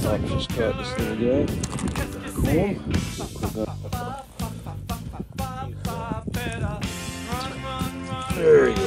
I've just got this little guy. Comb. There he